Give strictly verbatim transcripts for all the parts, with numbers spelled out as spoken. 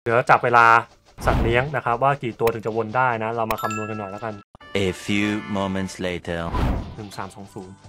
เดี๋ยวจับเวลาสัตว์เลี้ยงนะครับว่ากี่ตัวถึงจะวนได้นะเรามาคำนวณกันหน่อยแล้วกัน A few moments later หนึ่งสามสองศูนย์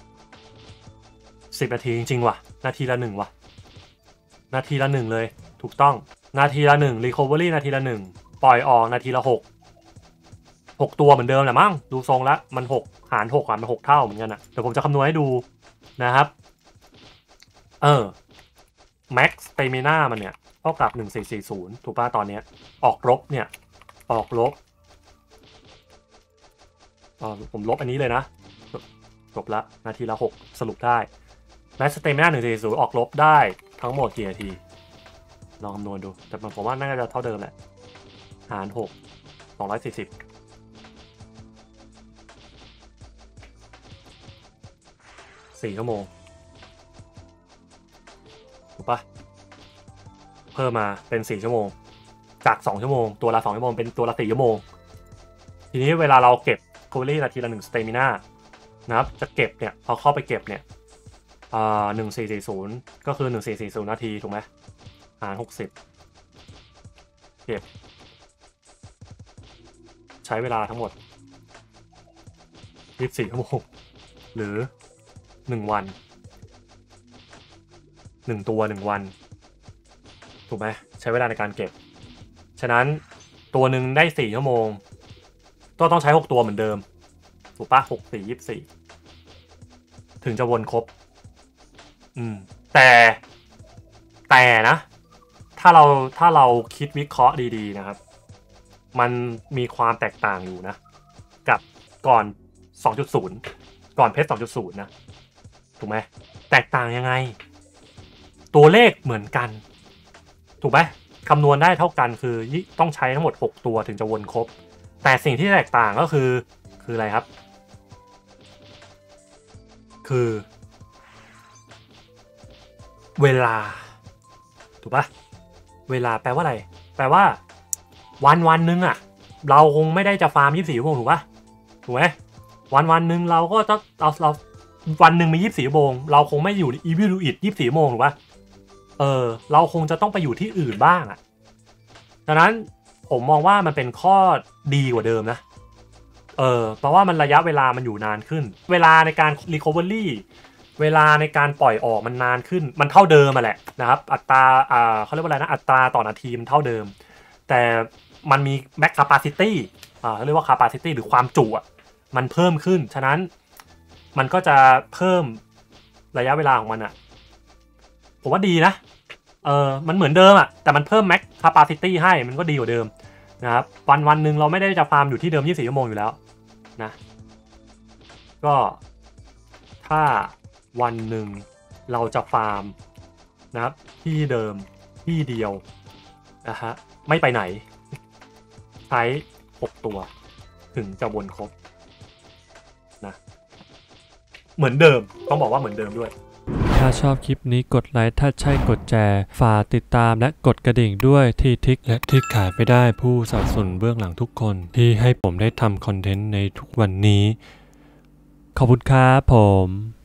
สิบนาทีจริงๆว่ะนาทีละหนึ่งว่ะนาทีละหนึ่งเลยถูกต้องนาทีละหนึ่ง recovery นาทีละหนึ่งปล่อยออกนาทีละหกหกตัวเหมือนเดิมแหละมั้งดูทรงแล้วมันหกหารหกอ่ะมันหกเท่าเหมือนกันนะเดี๋ยวผมจะคำนวณให้ดูนะครับเออ max stamina มันเนี่ยเท่ากับหนึ่งสี่สี่ศูนย์ถูกป่ะตอนนี้ออกลบเนี่ยออกลบอ๋อผมลบอันนี้เลยนะจบละนาทีละหกสรุปได้ max stamina หนึ่งสี่สี่ศูนย์ออกลบได้ทั้งหมดกี่นาทีลองคำนวณดูแต่ผมว่าน่าจะเท่าเดิมแหละหารหกสองร้อยสี่สิบสี่ชั่วโมงถูกปะเพิ่มมาเป็นสี่ชั่วโมงจากสองชั่วโมงตัวละสองชั่วโมงเป็นตัวละสี่ชั่วโมงทีนี้เวลาเราเก็บคูลี่นาทีละหนึ่งสเตมิน่านะครับจะเก็บเนี่ยพอเข้าไปเก็บเนี่ยอ่าหนึ่งสี่สี่ศูนย์ก็คือหนึ่งสี่สี่ศูนย์นาทีถูกไหมหารหกสิบเก็บใช้เวลาทั้งหมดยี่สิบสี่ชั่วโมงหรือหนึ่งวันหนึ่งตัวหนึ่งวันถูกไหมใช้เวลาในการเก็บฉะนั้นตัวหนึ่งได้สี่ชั่วโมงก็ต้องใช้หกตัวเหมือนเดิมถูกปะหกสี่ยี่สิบสี่ถึงจะวนครบอืมแต่แต่นะถ้าเราถ้าเราคิดวิเคราะห์ดีๆนะครับมันมีความแตกต่างอยู่นะกับก่อน สองจุดศูนย์ ก่อนเพชร สองจุดศูนย์ นะถูกไหมแตกต่างยังไงตัวเลขเหมือนกันถูกไหมคำนวณได้เท่ากันคือต้องใช้ทั้งหมดหกตัวถึงจะวนครบแต่สิ่งที่แตกต่างก็คือคืออะไรครับคือเวลาถูกปะเวลาแปลว่าอะไรแปลว่าวันวันนึงอ่ะเราคงไม่ได้จะฟาร์มยี่สิบสี่ชั่วโมงถูกปะถูกไหมวันวันนึงเราก็จะเราเราวันหนึ่งมียี่สิบสี่ชั่วโมงเราคงไม่อยู่อีวิลูอิดยี่สิบสี่ชั่วโมงถูกปะเออเราคงจะต้องไปอยู่ที่อื่นบ้างอ่ะดังนั้นผมมองว่ามันเป็นข้อดีกว่าเดิมนะเออเพราะว่ามันระยะเวลามันอยู่นานขึ้นเวลาในการ recovery เวลาในการปล่อยออกมันนานขึ้นมันเท่าเดิมมาแหละนะครับอัตราอ่าเขาเรียกว่าอะไรนะอัตราต่อนาทีมันเท่าเดิมแต่มันมี max capacity อ่าเขาเรียกว่า capacity หรือความจุอ่ะมันเพิ่มขึ้นฉะนั้นมันก็จะเพิ่มระยะเวลาของมันอ่ะผมว่าดีนะเออมันเหมือนเดิมอ่ะแต่มันเพิ่ม max capacity ให้มันก็ดีกว่าเดิมนะครับวันวันหนึ่งเราไม่ได้จะฟาร์มอยู่ที่เดิมยี่สิบสี่ชั่วโมงอยู่แล้วนะก็ถ้าวันหนึ่งเราจะฟาร์มนะครับที่เดิมที่เดียวนะฮะไม่ไปไหนใช้หกตัวถึงจะวนครบนะเหมือนเดิมต้องบอกว่าเหมือนเดิมด้วยถ้าชอบคลิปนี้กดไลค์ถ้าใช่กดแชร์ฝากติดตามและกดกระดิ่งด้วยที่ทิกและที่ขายไปได้ผู้สนับสนุนเบื้องหลังทุกคนที่ให้ผมได้ทำคอนเทนต์ในทุกวันนี้ขอบคุณครับผม